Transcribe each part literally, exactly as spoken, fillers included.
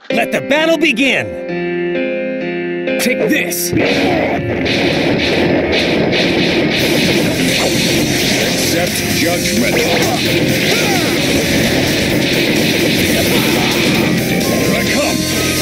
Let the battle begin! Take this! Accept judgment. Here I come!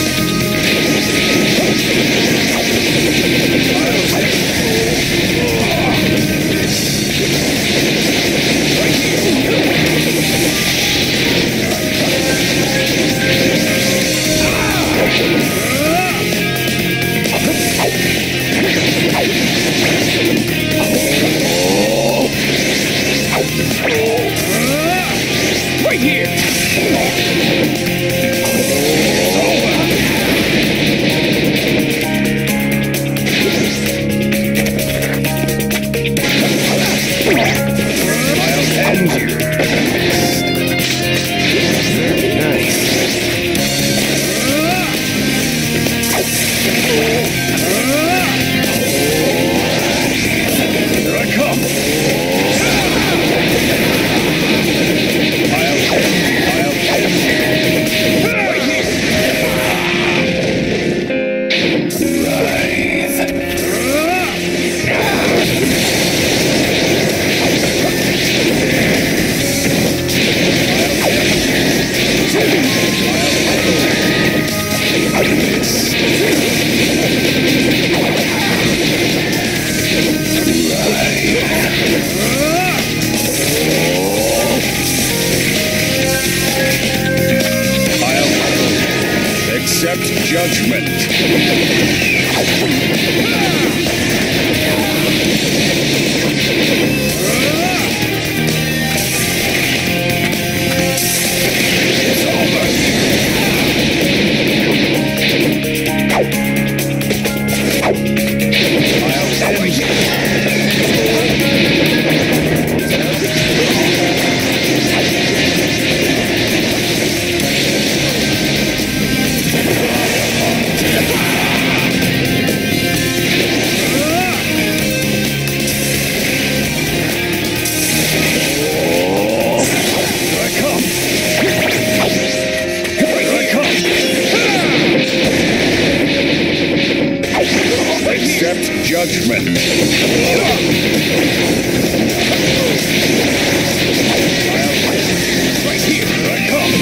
Right here! Accept judgment. It's over. I'll end you. Accept judgment. Right here, I come.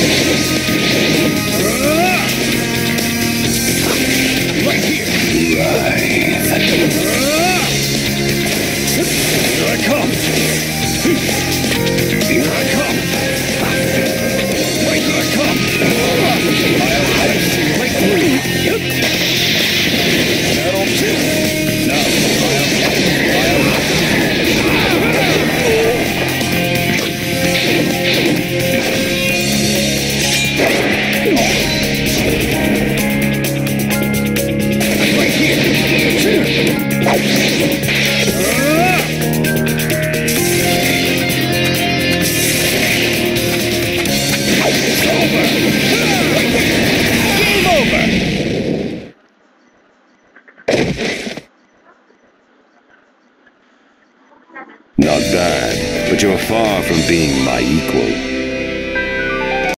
Right here. Right. Here I come. Here I come. Right here I come. I'll fight you right through. That'll do. Now, I'll... Right here. It's over. Game over. Not bad, but you're far from being my equal.